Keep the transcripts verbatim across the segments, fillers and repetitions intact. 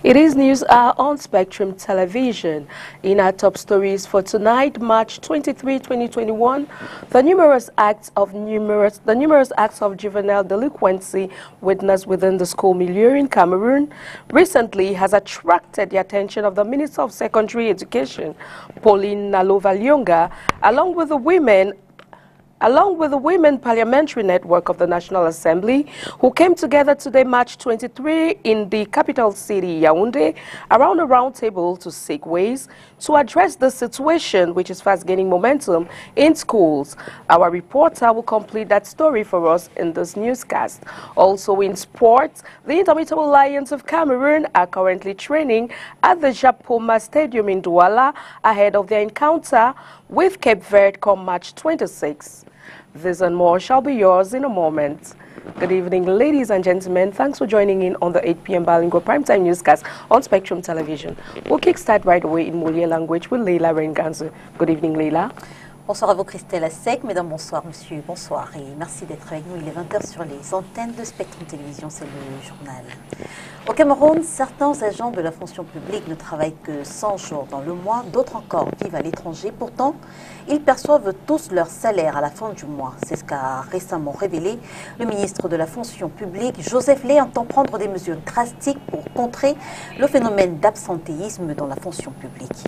It is news hour on Spectrum Television. In our top stories for tonight, March twenty-third, twenty twenty-one, the numerous acts of numerous the numerous acts of juvenile delinquency witnessed within the school milieu in Cameroon recently has attracted the attention of the Minister of Secondary Education, Pauline Nalova-Lyonga, along with the women along with the Women Parliamentary Network of the National Assembly, who came together today, March twenty-third, in the capital city, Yaoundé, around a round table to seek ways to address the situation, which is fast gaining momentum in schools. Our reporter will complete that story for us in this newscast. Also in sports, the Indomitable Lions of Cameroon are currently training at the Japoma Stadium in Douala ahead of their encounter with Cape Verde come March twenty-sixth. This and more shall be yours in a moment. Good evening, ladies and gentlemen. Thanks for joining in on the eight p m bilingual primetime newscast on Spectrum Television. We'll kickstart right away in Molier language with Leila Renganzu. Good evening, Leila. Bonsoir à vous, Christelle Assec. Mesdames, bonsoir, monsieur, bonsoir. Et merci d'être avec nous. Il est vingt heures sur les antennes de Spectrum Télévision, c'est le journal. Au Cameroun, certains agents de la fonction publique ne travaillent que cent jours dans le mois, d'autres encore vivent à l'étranger. Pourtant, ils perçoivent tous leur salaire à la fin du mois. C'est ce qu'a récemment révélé le ministre de la fonction publique. Joseph Lé entend prendre des mesures drastiques pour contrer le phénomène d'absentéisme dans la fonction publique.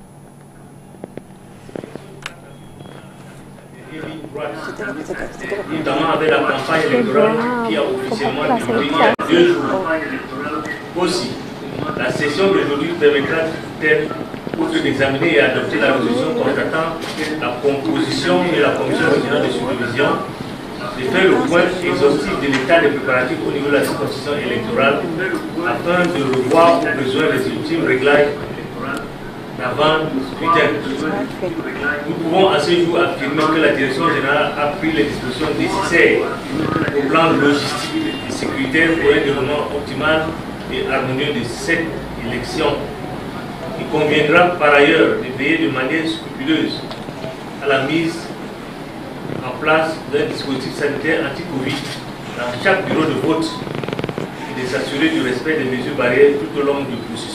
Notamment avec la campagne électorale qui a officiellement débuté il y a deux jours. Aussi, la session d'aujourd'hui permettra-t-elle, outre d'examiner et adopter la résolution constatant la composition et la commission régionale de supervision, de faire le point exhaustif de l'état des préparatifs au niveau de la circonscription électorale afin de revoir au besoin les ultimes réglages avant le week-end. Nous pouvons à ce jour affirmer que la direction générale a pris les dispositions nécessaires au plan logistique et sécuritaire pour un déroulement optimal et harmonieux de cette élection. Il conviendra par ailleurs de veiller de manière scrupuleuse à la mise en place d'un dispositif sanitaire anti-Covid dans chaque bureau de vote et de s'assurer du respect des mesures barrières tout au long du processus.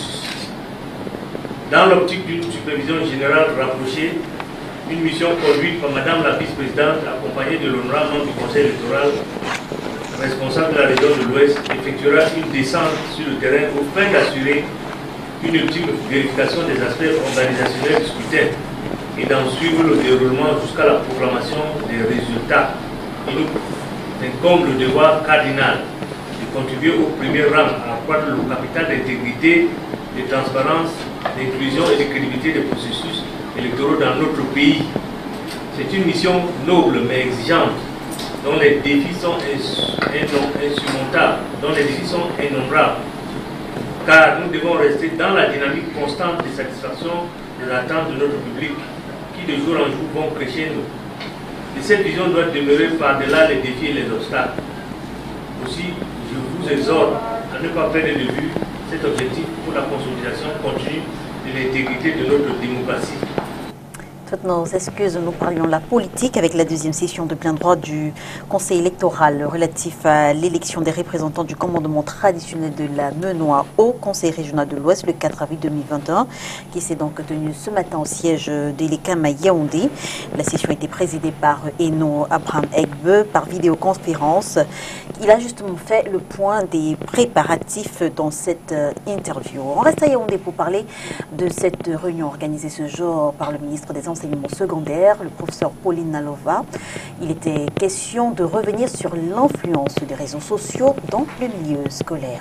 Dans l'optique d'une supervision générale rapprochée, une mission conduite par Madame la vice-présidente, accompagnée de l'honorable membre du Conseil électoral, responsable de la région de l'Ouest, effectuera une descente sur le terrain au fin d'assurer une ultime vérification des aspects organisationnels du scrutin et d'en suivre le déroulement jusqu'à la proclamation des résultats. Il nous incombe le devoir cardinal de contribuer au premier rang à accroître le capital d'intégrité, de transparence, d'inclusion et de crédibilité des processus électoraux dans notre pays. C'est une mission noble mais exigeante, dont les défis sont insurmontables, dont les défis sont innombrables, car nous devons rester dans la dynamique constante de satisfaction des attentes de notre public, qui de jour en jour vont crescendo. Et cette vision doit demeurer par-delà les défis et les obstacles. Aussi, je vous exhorte à ne pas perdre de vue cet objectif pour la consolidation continue de l'intégrité de notre démocratie. Toutes nos excuses, nous parlions de la politique avec la deuxième session de plein droit du Conseil électoral relatif à l'élection des représentants du commandement traditionnel de la Menois au Conseil régional de l'Ouest le quatre avril deux mille vingt et un, qui s'est donc tenue ce matin au siège de l'E C A M à Yaoundé. La session a été présidée par Eno Abraham Egbe par vidéoconférence. Il a justement fait le point des préparatifs dans cette interview. On reste à Yaoundé pour parler de cette réunion organisée ce jour par le ministre des Enseignements secondaires, le professeur Pauline Nalova. Il était question de revenir sur l'influence des réseaux sociaux dans le milieu scolaire.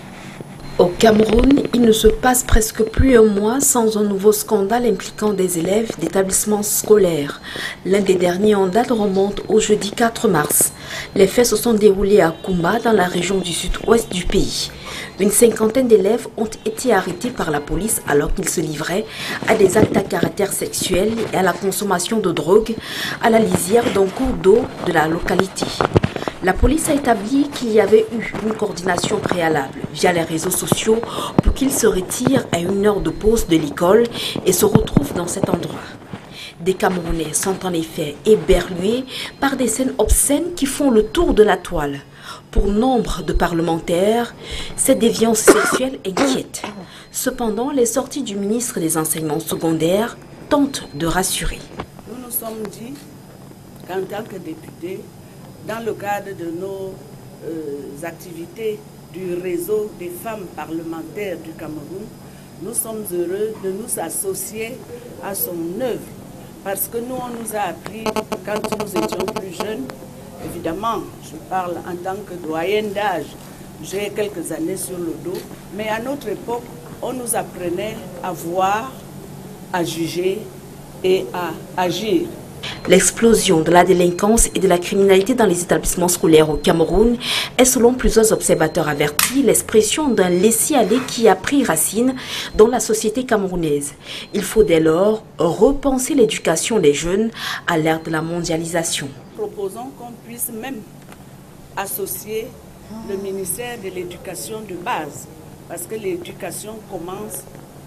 Au Cameroun, il ne se passe presque plus un mois sans un nouveau scandale impliquant des élèves d'établissements scolaires. L'un des derniers en date remonte au jeudi quatre mars. Les faits se sont déroulés à Koumba, dans la région du sud-ouest du pays. Une cinquantaine d'élèves ont été arrêtés par la police alors qu'ils se livraient à des actes à caractère sexuel et à la consommation de drogue à la lisière d'un cours d'eau de la localité. La police a établi qu'il y avait eu une coordination préalable via les réseaux sociaux pour qu'ils se retirent à une heure de pause de l'école et se retrouvent dans cet endroit. Des Camerounais sont en effet éberlués par des scènes obscènes qui font le tour de la toile. Pour nombre de parlementaires, cette déviance sexuelle inquiète. Cependant, les sorties du ministre des Enseignements secondaires tentent de rassurer. Nous nous sommes dit qu'en tant que députés, dans le cadre de nos euh, activités du réseau des femmes parlementaires du Cameroun, nous sommes heureux de nous associer à son œuvre. Parce que nous, on nous a appris, quand nous étions plus jeunes, évidemment, je parle en tant que doyenne d'âge, j'ai quelques années sur le dos, mais à notre époque, on nous apprenait à voir, à juger et à agir. L'explosion de la délinquance et de la criminalité dans les établissements scolaires au Cameroun est, selon plusieurs observateurs avertis, l'expression d'un laisser-aller qui a pris racine dans la société camerounaise. Il faut dès lors repenser l'éducation des jeunes à l'ère de la mondialisation. Nous proposons qu'on puisse même associer le ministère de l'Éducation de base, parce que l'éducation commence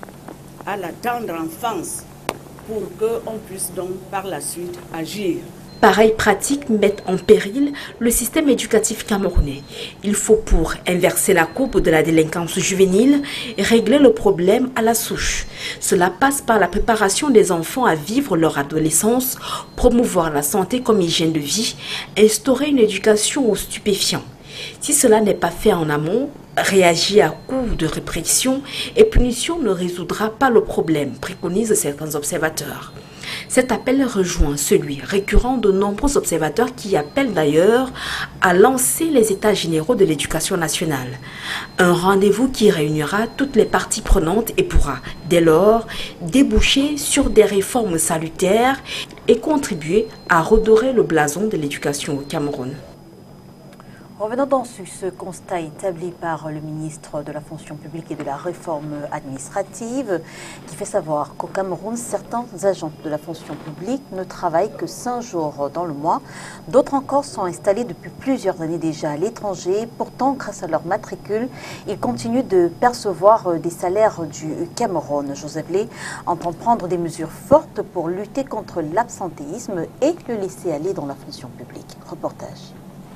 à la tendre enfance, pour qu'on puisse donc par la suite agir. Pareilles pratiques mettent en péril le système éducatif camerounais. Il faut, pour inverser la courbe de la délinquance juvénile, régler le problème à la souche. Cela passe par la préparation des enfants à vivre leur adolescence, promouvoir la santé comme hygiène de vie, instaurer une éducation aux stupéfiants. Si cela n'est pas fait en amont, réagir à coup de répression et punition ne résoudra pas le problème, préconisent certains observateurs. Cet appel rejoint celui récurrent de nombreux observateurs qui appellent d'ailleurs à lancer les états généraux de l'éducation nationale. Un rendez-vous qui réunira toutes les parties prenantes et pourra, dès lors, déboucher sur des réformes salutaires et contribuer à redorer le blason de l'éducation au Cameroun. Revenons donc sur ce constat établi par le ministre de la Fonction publique et de la Réforme administrative qui fait savoir qu'au Cameroun, certains agents de la fonction publique ne travaillent que cinq jours dans le mois. D'autres encore sont installés depuis plusieurs années déjà à l'étranger. Pourtant, grâce à leur matricule, ils continuent de percevoir des salaires du Cameroun. Joseph Lé entend prendre des mesures fortes pour lutter contre l'absentéisme et le laisser aller dans la fonction publique. Reportage.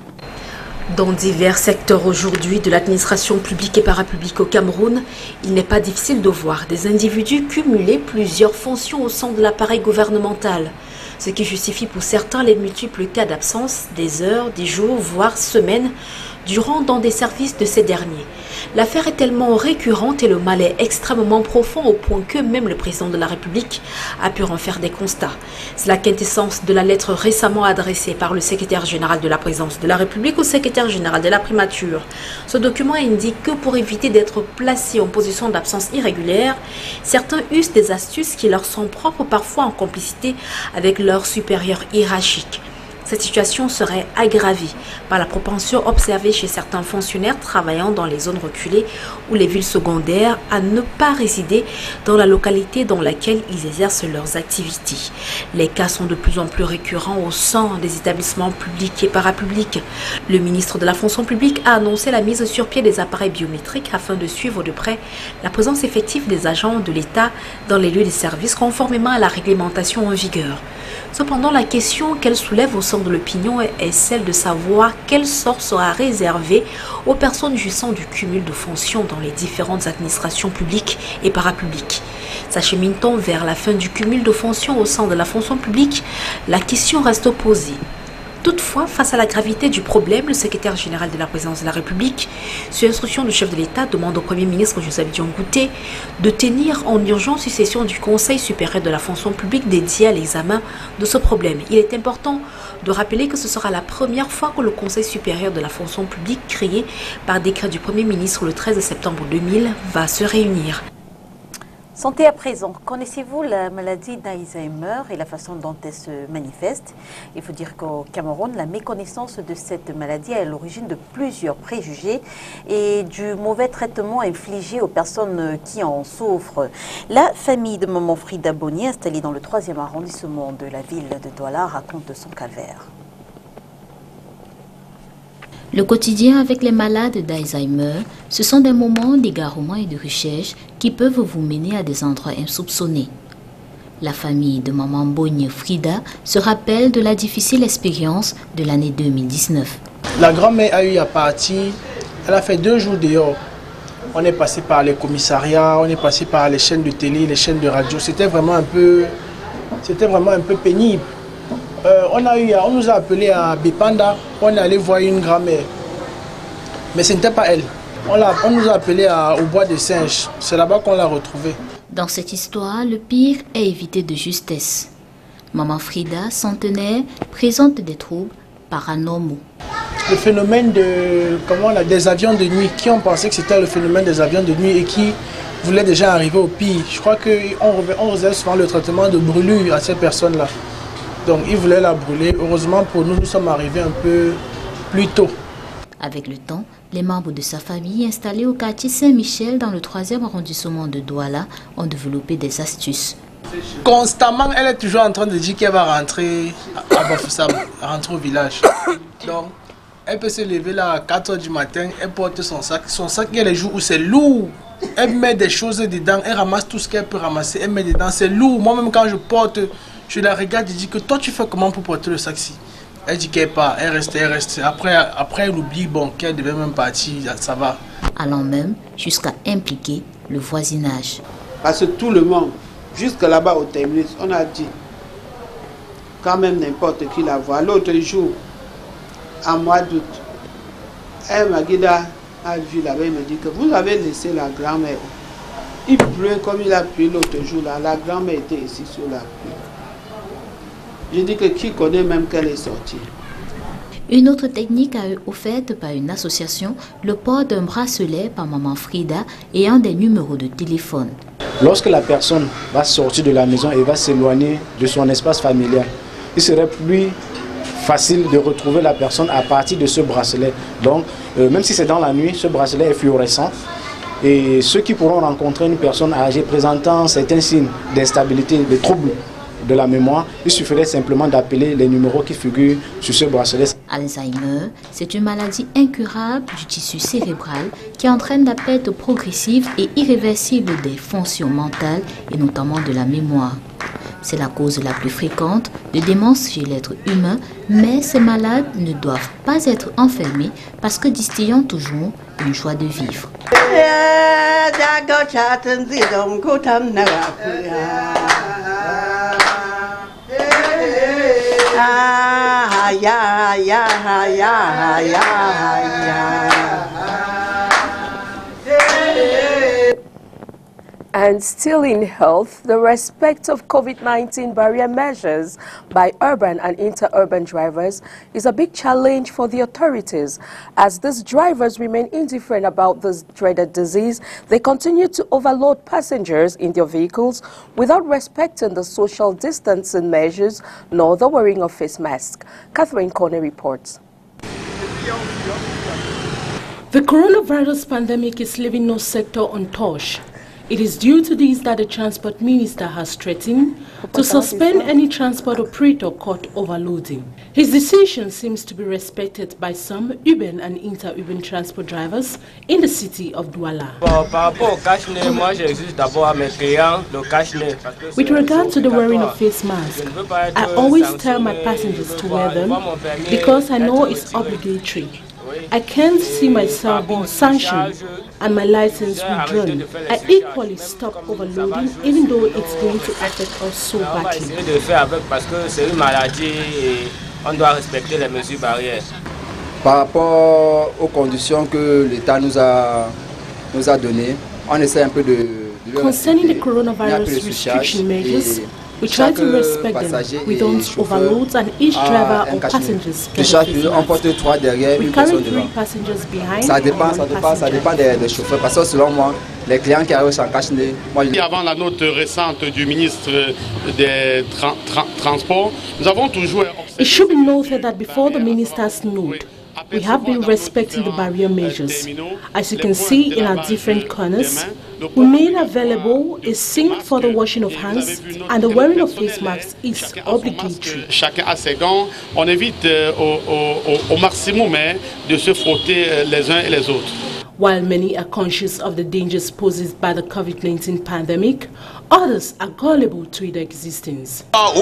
Dans divers secteurs aujourd'hui de l'administration publique et parapublique au Cameroun, il n'est pas difficile de voir des individus cumuler plusieurs fonctions au sein de l'appareil gouvernemental, ce qui justifie pour certains les multiples cas d'absence, des heures, des jours, voire semaines, durant dans des services de ces derniers. L'affaire est tellement récurrente et le mal est extrêmement profond au point que même le président de la République a pu en faire des constats. C'est la quintessence de la lettre récemment adressée par le secrétaire général de la présidence de la République au secrétaire général de la primature. Ce document indique que pour éviter d'être placés en position d'absence irrégulière, certains usent des astuces qui leur sont propres, parfois en complicité avec leurs supérieurs hiérarchiques. Cette situation serait aggravée par la propension observée chez certains fonctionnaires travaillant dans les zones reculées ou les villes secondaires à ne pas résider dans la localité dans laquelle ils exercent leurs activités. Les cas sont de plus en plus récurrents au sein des établissements publics et parapublics. Le ministre de la Fonction publique a annoncé la mise sur pied des appareils biométriques afin de suivre de près la présence effective des agents de l'État dans les lieux de service conformément à la réglementation en vigueur. Cependant, la question qu'elle soulève au sein de l'opinion est celle de savoir quel sort sera réservé aux personnes jouissant du cumul de fonctions dans les différentes administrations publiques et parapubliques. S'achemine-t-on vers la fin du cumul de fonctions au sein de la fonction publique? La question reste posée. Toutefois, face à la gravité du problème, le secrétaire général de la présidence de la République, sur instruction du chef de l'État, demande au Premier ministre Joseph Dion-Ngouté de tenir en urgence une session du Conseil supérieur de la fonction publique dédiée à l'examen de ce problème. Il est important de rappeler que ce sera la première fois que le Conseil supérieur de la fonction publique, créé par décret du Premier ministre le treize septembre deux mille, va se réunir. Santé à présent, connaissez-vous la maladie d'Alzheimer et la façon dont elle se manifeste? Il faut dire qu'au Cameroun, la méconnaissance de cette maladie est à l'origine de plusieurs préjugés et du mauvais traitement infligé aux personnes qui en souffrent. La famille de maman Frida Bonnier, installée dans le troisième arrondissement de la ville de Douala, raconte son calvaire. Le quotidien avec les malades d'Alzheimer, ce sont des moments d'égarement et de recherche qui peuvent vous mener à des endroits insoupçonnés. La famille de maman Bonnier Frida se rappelle de la difficile expérience de l'année deux mille dix-neuf. La grand-mère a eu à partir, elle a fait deux jours dehors. On est passé par les commissariats, on est passé par les chaînes de télé, les chaînes de radio. C'était vraiment un peu, c'était vraiment un peu pénible. Euh, on, a eu, on nous a appelé à Bipanda, on est allé voir une grand-mère. Mais ce n'était pas elle. On, on nous a appelé à, au bois de singes. C'est là-bas qu'on l'a retrouvée. Dans cette histoire, le pire est évité de justesse. Maman Frida, centenaire, présente des troubles paranormaux. Le phénomène de, comment, là, des avions de nuit, qui ont pensé que c'était le phénomène des avions de nuit et qui voulaient déjà arriver au pire. Je crois qu'on on réserve souvent le traitement de brûlure à ces personnes-là. Donc ils voulaient la brûler. Heureusement pour nous, nous sommes arrivés un peu plus tôt. Avec le temps, les membres de sa famille installés au quartier Saint-Michel dans le troisième arrondissement de Douala ont développé des astuces. Constamment, elle est toujours en train de dire qu'elle va rentrer à Bafoussam, rentrer au village. Donc, elle peut se lever là à quatre heures du matin, elle porte son sac. Son sac, il y a les jours où c'est lourd. Elle met des choses dedans, elle ramasse tout ce qu'elle peut ramasser, elle met dedans, c'est lourd. Moi-même, quand je porte, je la regarde, je dis que toi, tu fais comment pour porter le sac-ci? Elle dit qu'elle part, elle reste, elle reste. Après, après elle oublie bon, qu'elle devait même partir, ça va. Allant même jusqu'à impliquer le voisinage. Parce que tout le monde, jusque là-bas au terminus, on a dit, quand même n'importe qui la voit. L'autre jour, en mois d'août, un Maguida a vu là-bas, il me dit que vous avez laissé la grand-mère. Il pleut comme il a plu l'autre jour là, la grand-mère était ici sur la pluie. Je dis que qui connaît même qu'elle est sortie. Une autre technique a été offerte par une association, le port d'un bracelet par maman Frida ayant des numéros de téléphone. Lorsque la personne va sortir de la maison et va s'éloigner de son espace familial, il serait plus facile de retrouver la personne à partir de ce bracelet. Donc, euh, même si c'est dans la nuit, ce bracelet est fluorescent. Et ceux qui pourront rencontrer une personne âgée présentant certains signes d'instabilité, de troubles de la mémoire, il suffirait simplement d'appeler les numéros qui figurent sur ce bracelet. Alzheimer, c'est une maladie incurable du tissu cérébral qui entraîne la perte progressive et irréversible des fonctions mentales et notamment de la mémoire. C'est la cause la plus fréquente de démence chez l'être humain, mais ces malades ne doivent pas être enfermés parce que distillant toujours une joie de vivre. Ah, ya, ya, ya, ya, ya. And still in health, the respect of COVID nineteen barrier measures by urban and inter-urban drivers is a big challenge for the authorities. As these drivers remain indifferent about this dreaded disease, they continue to overload passengers in their vehicles without respecting the social distancing measures nor the wearing of face masks. Catherine Corney reports. The coronavirus pandemic is leaving no sector untouched. It is due to this that the Transport Minister has threatened to suspend any transport operator caught overloading. His decision seems to be respected by some urban and inter-urban transport drivers in the city of Douala. With regard to the wearing of face masks, I always tell my passengers to wear them because I know it's obligatory. I can't see myself being sanctioned and my license withdrawn. I equally stop overloading even though it's going to affect us so badly. Par rapport aux conditions que l'État nous a, nous a données, on essaie un peu de... de Concerning the coronavirus restriction measures, we try to respect them. We don't overload and each driver or passengers get a face mask. We carry three passengers behind. Ça dépend, ça dépend, ça dépend des, des chauffeurs. Parce que selon moi, les clients qui arrivent sans cache-nez... Avant la note récente du ministre des tra tra Transports, nous avons toujours... It should be noted that before the minister's note, we have been respecting the barrier measures. As you can see in our different corners, we made available a sink for the washing of hands and the wearing of face masks is obligatory. Chacun a ses gants. On évite au, au, au maximum de se frotter les uns et les autres. While many are conscious of the dangers posed by the COVID nineteen pandemic, others are gullible to its existence. Talking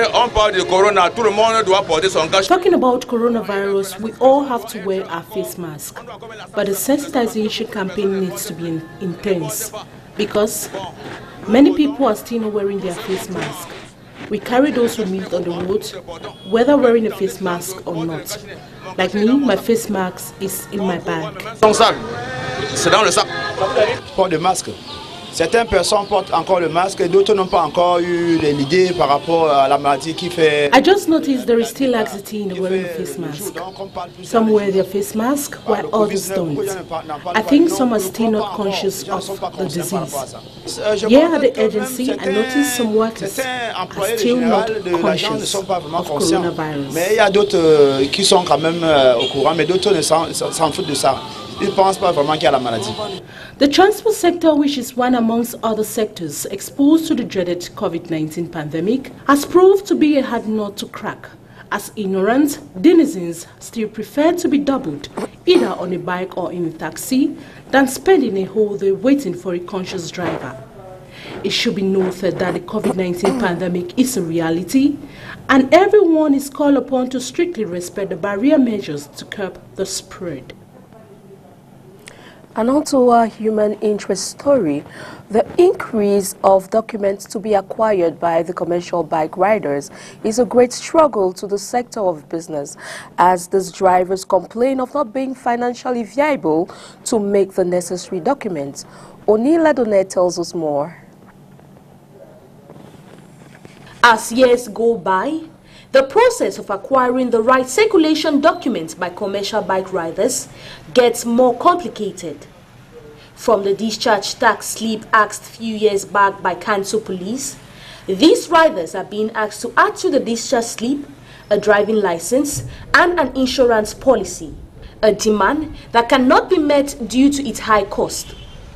about coronavirus, we all have to wear our face mask, but the sensitization campaign needs to be in intense because many people are still not wearing their face mask. We carry those who meet on the road, whether wearing a face mask or not. Like me, my face mask is in my bag. C'est dans le sac. Port de masque. Certaines personnes portent encore le masque et d'autres n'ont pas encore eu l'idée par rapport à la maladie qui fait... I just noticed there is still laxity in the wearing of face mask. Some wear their face mask while others don't. I think some are still not conscious of the disease. Here at the agency, I noticed some workers are still not conscious of coronavirus. Mais il y a d'autres qui sont quand même au courant, mais d'autres s'en foutent de ça. Ils ne pensent pas vraiment qu'il y a la maladie. The transport sector, which is one amongst other sectors exposed to the dreaded COVID nineteen pandemic, has proved to be a hard nut to crack, as ignorant denizens still prefer to be doubled, either on a bike or in a taxi, than spending a whole day waiting for a conscious driver. It should be noted that the COVID nineteen pandemic is a reality, and everyone is called upon to strictly respect the barrier measures to curb the spread. And on to our human interest story, the increase of documents to be acquired by the commercial bike riders is a great struggle to the sector of business, as these drivers complain of not being financially viable to make the necessary documents. Onila Donet tells us more. As years go by, the process of acquiring the right circulation documents by commercial bike riders gets more complicated. From the discharge tax slip asked few years back by Kanto Police, these riders are being asked to add to the discharge slip a driving license and an insurance policy, a demand that cannot be met due to its high cost.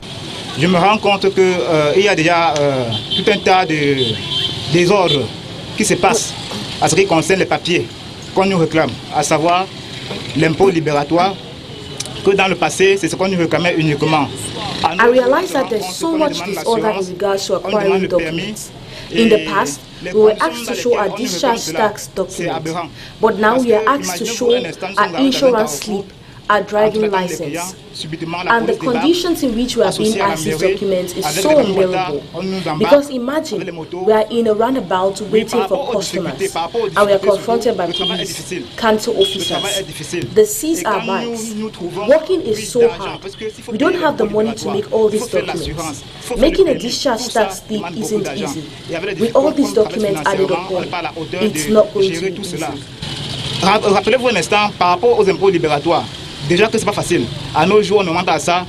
Je me rends compte qu'il euh, y a déjà euh, tout un tas de désordres qui se passent à ce qui concerne les papiers qu'on nous réclame, à savoir l'impôt libératoire, que dans le passé, c'est ce qu'on nous réclamait uniquement. I realize that there's so much disorder in regards to acquiring documents. In the past, we were asked to show our discharge tax documents, but now we are asked to show our insurance slip, our driving license. And the conditions in which we are being asked these documents is so unbearable. Because imagine, we are in a roundabout waiting for customers, and we are confronted by police, Kanto officers. They seize our bikes. Walking is so hard. We don't have the money to make all these documents. Making a discharge tax slip isn't easy. With all these documents added upon, it's not going to be easy. Rappelez-vous un instant par rapport aux impôts libératoires. Déjà que c'est pas facile. À nos jours, on demande à ça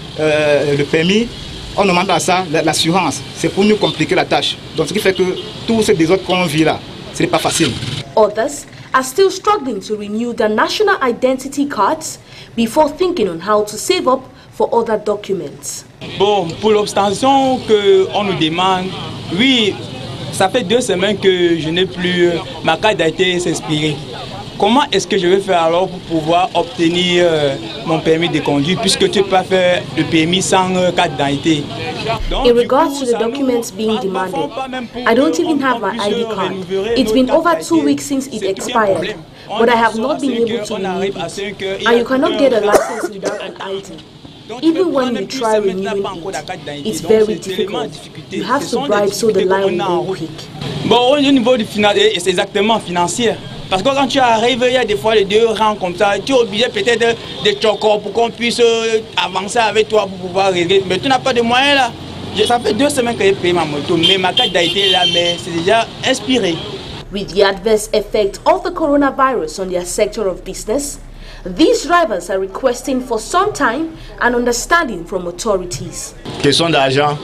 euh, le permis, on demande à ça l'assurance. C'est pour nous compliquer la tâche. Donc ce qui fait que tous ces désordres qu'on vit là, ce n'est pas facile. Others are still struggling to renew their national identity cards before thinking on how to save up for other documents. Bon, pour l'obtention qu'on nous demande, oui, ça fait deux semaines que je n'ai plus ma carte d'identité s'inspirer. Comment est-ce que je vais faire alors pour pouvoir obtenir euh, mon permis de conduire, puisque tu peux pas faire le permis sans euh, carte d'identité? In regards to the documents being demanded, I don't even have my I D card. It's been over two weeks since it expired, but I have not been able to renew it. And you cannot get a license without an I D. Even when you try renewing it, it's very difficult. You have to bribe so the line will go quick. Bon, au niveau du financier, c'est exactement financier. Parce que quand tu arrives, il y a des fois les deux rangs comme ça, tu es obligé peut-être de, de choquer pour qu'on puisse avancer avec toi pour pouvoir régler. Mais tu n'as pas de moyens là. Ça fait deux semaines que j'ai payé ma moto, mais ma carte d'identité là, mais c'est déjà inspiré. With the adverse effect of the coronavirus on their sector of business, these drivers are requesting for some time and understanding from authorities. Question d'argent,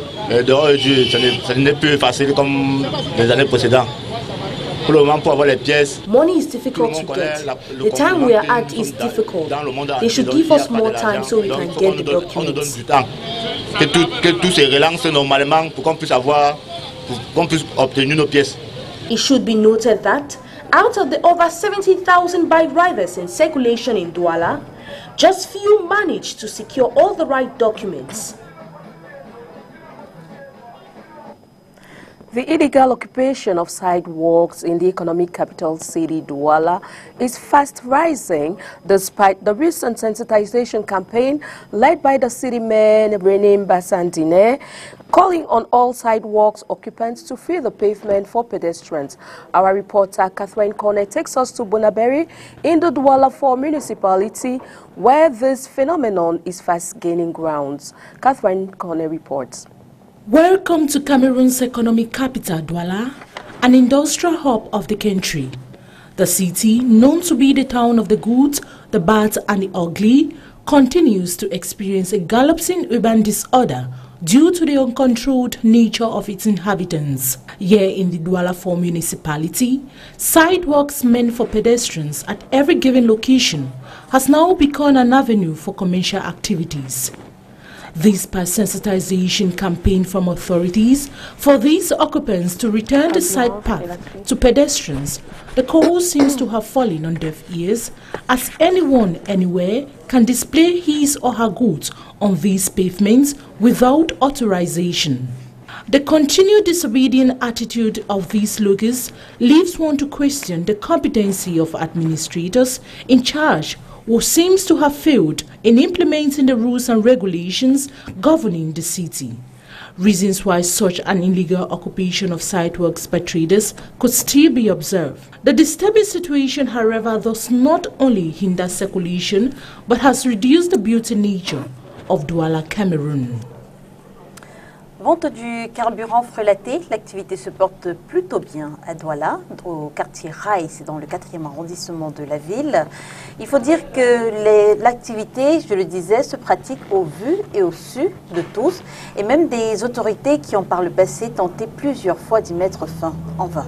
ce n'est plus facile comme les années précédentes. Money is difficult to get. The time we are at is difficult. They should give us more time so we can get the documents. Que tout, que tout se relance normalement pour qu'on puisse avoir, pour qu'on puisse obtenir nos pièces. It should be noted that out of the over seventy thousand bike riders in circulation in Douala, Just few managed to secure all the right documents. The illegal occupation of sidewalks in the economic capital city, Douala, is fast rising despite the recent sensitization campaign led by the city mayor, René Bassandine, calling on all sidewalks occupants to free the pavement for pedestrians. Our reporter, Catherine Cornet, takes us to Bonaberi in the Douala four municipality, where this phenomenon is fast gaining grounds. Catherine Cornet reports. Welcome to Cameroon's economic capital, Douala, an industrial hub of the country. The city, known to be the town of the good, the bad and the ugly, continues to experience a galoping urban disorder due to the uncontrolled nature of its inhabitants. Here in the Douala four municipality, sidewalks meant for pedestrians at every given location has now become an avenue for commercial activities. This past sensitization campaign from authorities for these occupants to return the side path to pedestrians, the call seems to have fallen on deaf ears, as anyone anywhere can display his or her goods on these pavements without authorization. The continued disobedient attitude of these lookers leaves one to question the competency of administrators in charge, who seems to have failed in implementing the rules and regulations governing the city. Reasons why such an illegal occupation of sidewalks by traders could still be observed. The disturbing situation, however, does not only hinder circulation, but has reduced the beauty nature of Douala, Cameroon. Vente du carburant frelaté, l'activité se porte plutôt bien à Douala, au quartier Rail, c'est dans le quatrième arrondissement de la ville. Il faut dire que l'activité, je le disais, se pratique au vu et au su de tous, et même des autorités qui ont par le passé tenté plusieurs fois d'y mettre fin, en vain.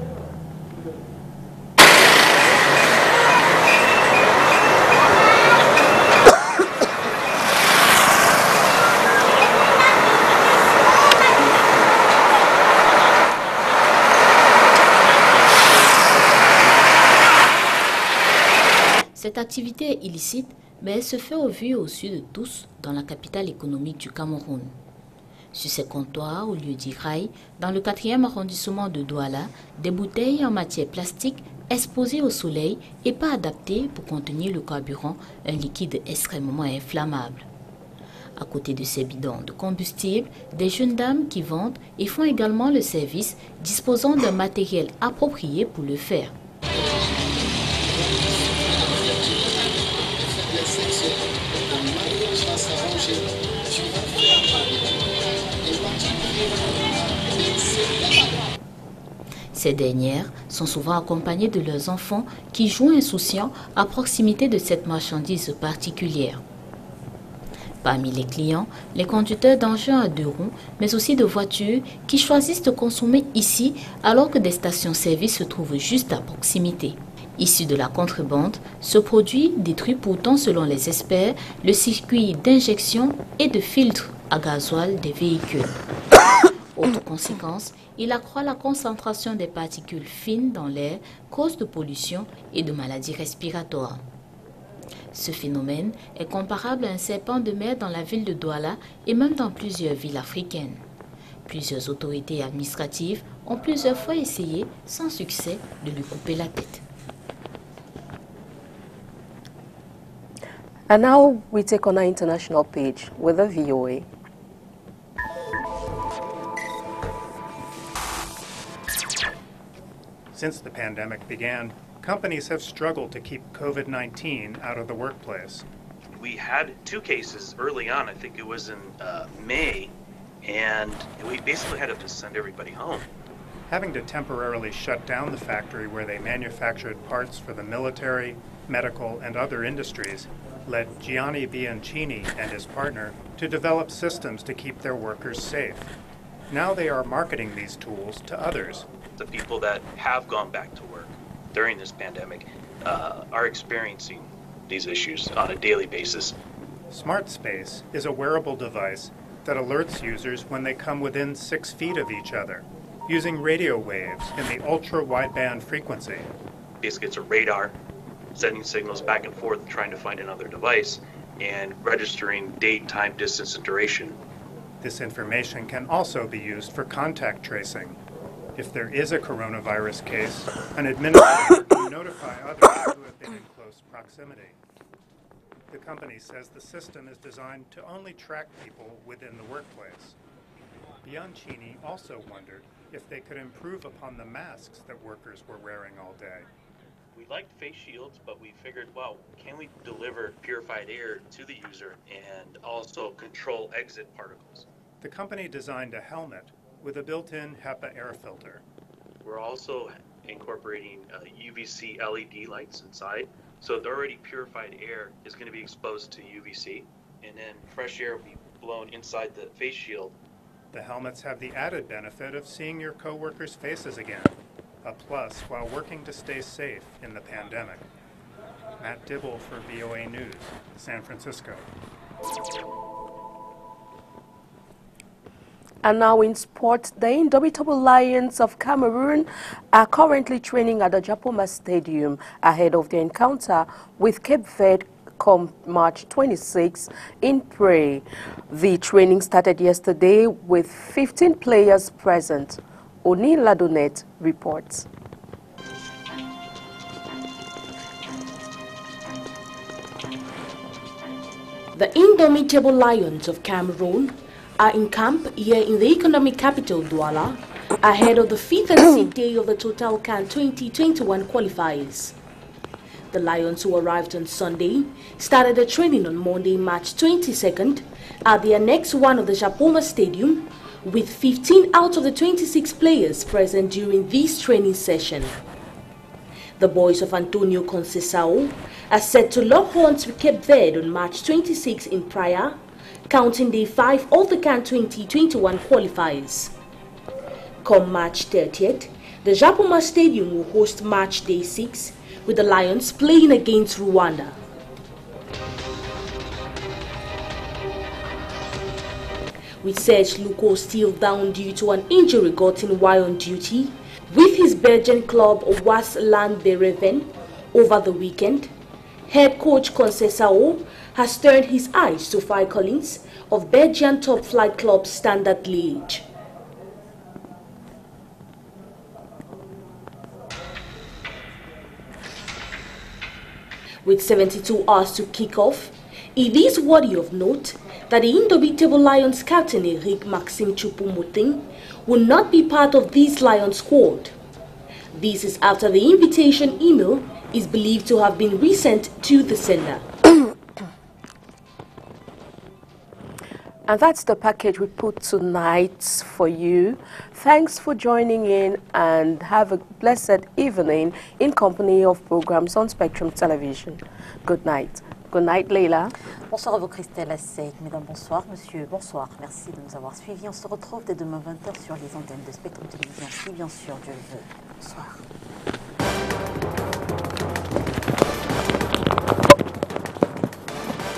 Cette activité est illicite, mais elle se fait au vu et au su de tous dans la capitale économique du Cameroun. Sur ces comptoirs, au lieu d'Iraï, dans le quatrième arrondissement de Douala, des bouteilles en matière plastique exposées au soleil et pas adaptées pour contenir le carburant, un liquide extrêmement inflammable. À côté de ces bidons de combustible, des jeunes dames qui vendent et font également le service, disposant d'un matériel approprié pour le faire. Ces dernières sont souvent accompagnées de leurs enfants qui jouent insouciants à proximité de cette marchandise particulière. Parmi les clients, les conducteurs d'engins à deux roues, mais aussi de voitures qui choisissent de consommer ici alors que des stations-service se trouvent juste à proximité. Issu de la contrebande, ce produit détruit pourtant, selon les experts, le circuit d'injection et de filtre à gasoil des véhicules. Autre conséquence, il accroît la concentration des particules fines dans l'air, cause de pollution et de maladies respiratoires. Ce phénomène est comparable à un serpent de mer dans la ville de Douala et même dans plusieurs villes africaines. Plusieurs autorités administratives ont plusieurs fois essayé, sans succès, de lui couper la tête. And now we take on our international page with the V O A. Since the pandemic began, companies have struggled to keep COVID nineteen out of the workplace. We had two cases early on, I think it was in uh, May, and we basically had to send everybody home. Having to temporarily shut down the factory where they manufactured parts for the military, medical, and other industries led Gianni Bianchini and his partner to develop systems to keep their workers safe. Now they are marketing these tools to others. The people that have gone back to work during this pandemic uh, are experiencing these issues on a daily basis. SmartSpace is a wearable device that alerts users when they come within six feet of each other, using radio waves in the ultra-wideband frequency. Basically, it's a radar sending signals back and forth trying to find another device, and registering date, time, distance, and duration. This information can also be used for contact tracing. If there is a coronavirus case, an administrator can notify others who have been in close proximity. The company says the system is designed to only track people within the workplace. Bianchini also wondered if they could improve upon the masks that workers were wearing all day. We liked face shields, but we figured, well, can we deliver purified air to the user and also control exit particles? The company designed a helmet with a built-in HEPA air filter. We're also incorporating uh, U V C L E D lights inside, so the already purified air is going to be exposed to U V C, and then fresh air will be blown inside the face shield. The helmets have the added benefit of seeing your co-workers' faces again, a plus while working to stay safe in the pandemic. Matt Dibble for V O A News, San Francisco. And now in sport, the Indomitable Lions of Cameroon are currently training at the Japoma Stadium ahead of their encounter with Cape Verde come March twenty-sixth in Praia. The training started yesterday with fifteen players present. Oni Ladonet reports. The Indomitable Lions of Cameroon are in camp here in the economic capital Douala ahead of the fifth and sixth day of the Total CAN twenty twenty-one qualifiers. The Lions, who arrived on Sunday, started their training on Monday, March twenty-second at the Annex one of the Japoma Stadium, with fifteen out of the twenty-six players present during this training session. The boys of Antonio Conceição are set to lock horns with Cape Verde on March twenty-sixth in Praia, counting day five of the CAN twenty twenty-one qualifiers. Come March thirtieth, the Japoma Stadium will host match day six, with the Lions playing against Rwanda. With Serge Luko still down due to an injury gotten while on duty with his Belgian club Waasland Bereven over the weekend, head coach Conceição has turned his eyes to Phil Collins of Belgian top flight club Standard Liège. With seventy-two hours to kick off, it is worthy of note that the Indomitable Lions captain Eric Maxime Choupo-Moting will not be part of this Lions squad. This is after the invitation email is believed to have been resent to the sender. And that's the package we put tonight for you. Thanks for joining in and have a blessed evening in company of programs on Spectrum Television. Good night. Good night, Leila. Bonsoir à vous, Christelle Assek. Mesdames, bonsoir. Monsieur, bonsoir. Merci de nous avoir suivis. On se retrouve dès demain vingt heures sur les antennes de Spectrum Télévision, si bien sûr Dieu le veut. Bonsoir.